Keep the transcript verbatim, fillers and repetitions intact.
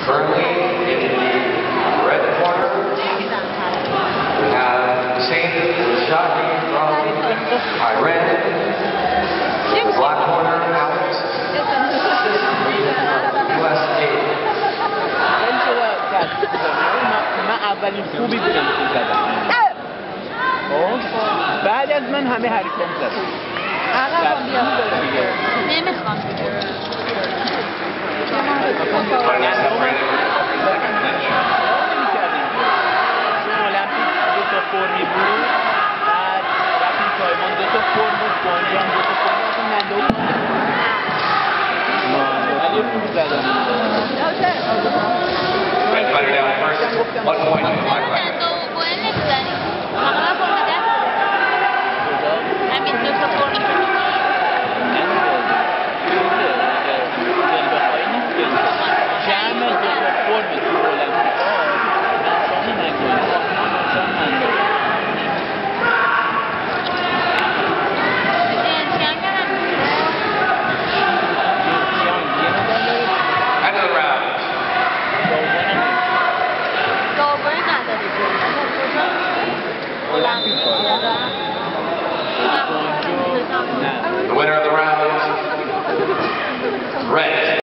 Currently, in the red corner, we have Saint Shadi from Iran. Black corner, Alex, U S A. من اولین خوبی بودم که زدم. بعد از من همه حرکات زدن. عقبم بیا. نمیخوام. دو تا فرمی بود. بعد رفتیم تایوان دو تا فرم بود. بانجان دو تا فرم بود. نندو ولی خوب زدم. Red fighter down first. One point. Black fighter. همین دو تا فرم. جمع دو تا فرم تو المپیکا انسانی نگوید. انسان نگوید. End of the round. The winner of the round, red.